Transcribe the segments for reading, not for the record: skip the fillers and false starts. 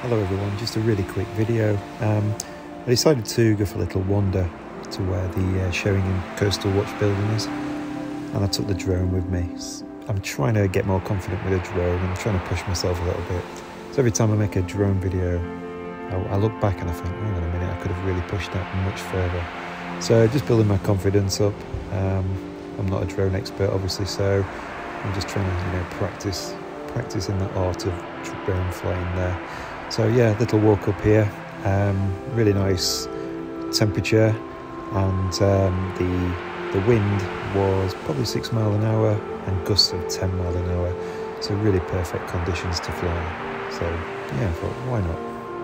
Hello everyone, just a really quick video. I decided to go for a little wander to where the Sheringham coastal watch building is, and I took the drone with me. I'm trying to get more confident with a drone, and I'm trying to push myself a little bit. So every time I make a drone video, I look back and I think, hang on a minute, I could have really pushed that much further. So just building my confidence up. I'm not a drone expert obviously, so I'm just trying to practice in the art of drone flying there. So yeah, little walk up here, really nice temperature, and the wind was probably 6 miles an hour and gusts of 10 miles an hour, so really perfect conditions to fly. So yeah, I thought, why not?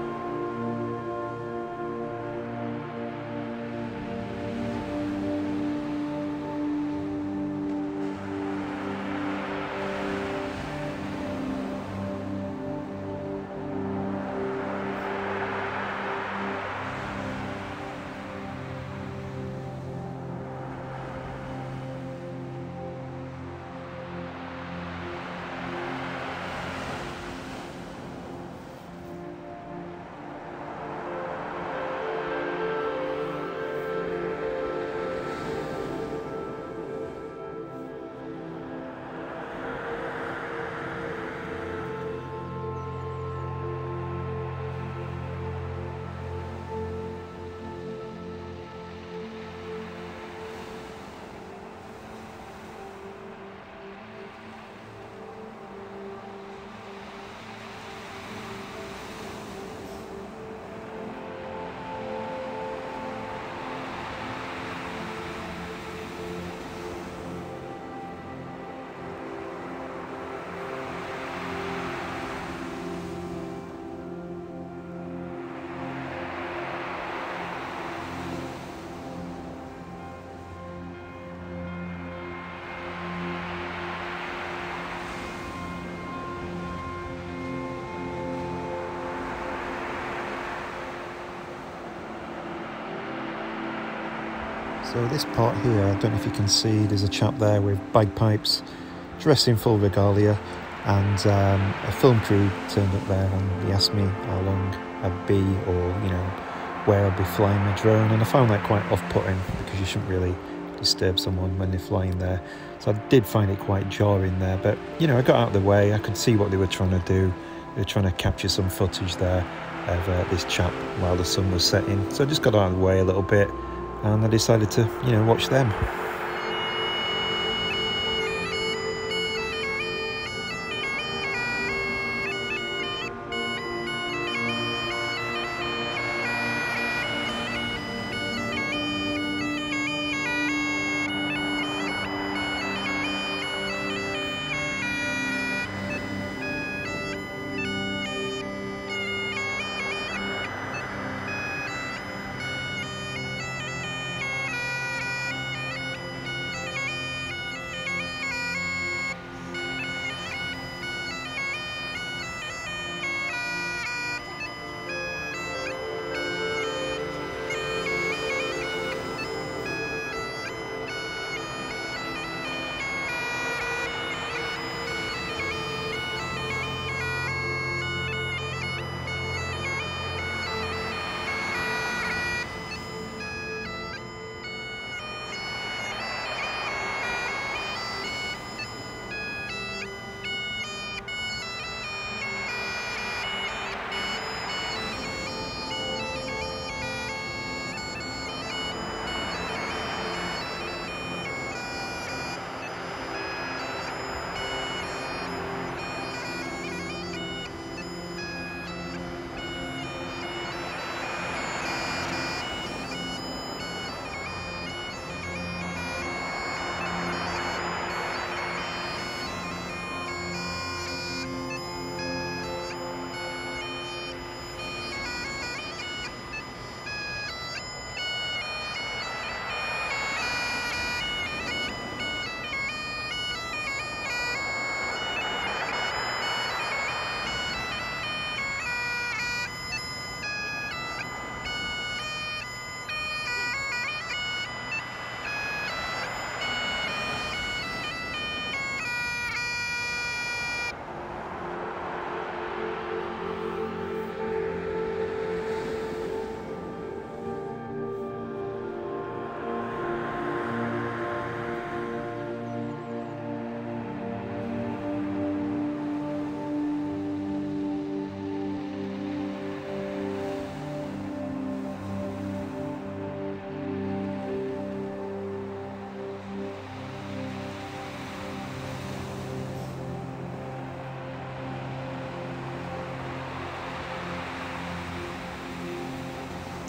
So this part here, I don't know if you can see, there's a chap there with bagpipes, dressed in full regalia, and a film crew turned up there, and he asked me how long I'd be, or where I'd be flying my drone, and I found that quite off-putting because you shouldn't really disturb someone when they're flying there. So I did find it quite jarring there, but I got out of the way. I could see what they were trying to do. They were trying to capture some footage there of this chap while the sun was setting. So I just got out of the way a little bit, and I decided to, watch them.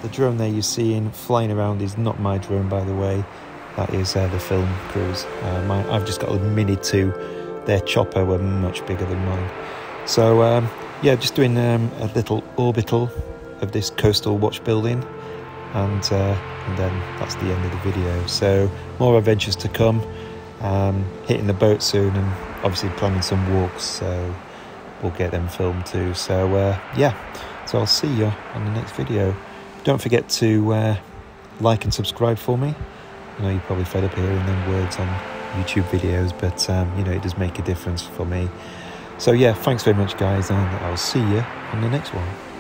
The drone there you're seeing flying around is not my drone, by the way. That is the film crew's. I've just got a Mini 2. Their chopper were much bigger than mine. So yeah, just doing a little orbital of this coastal watch building, and then that's the end of the video. So more adventures to come. Hitting the boat soon, and obviously planning some walks, so we'll get them filmed too. So yeah, so I'll see you on the next video. Don't forget to like and subscribe for me. I know you're probably fed up hearing them words on YouTube videos, but you know, it does make a difference for me. So yeah, thanks very much guys, and I'll see you on the next one.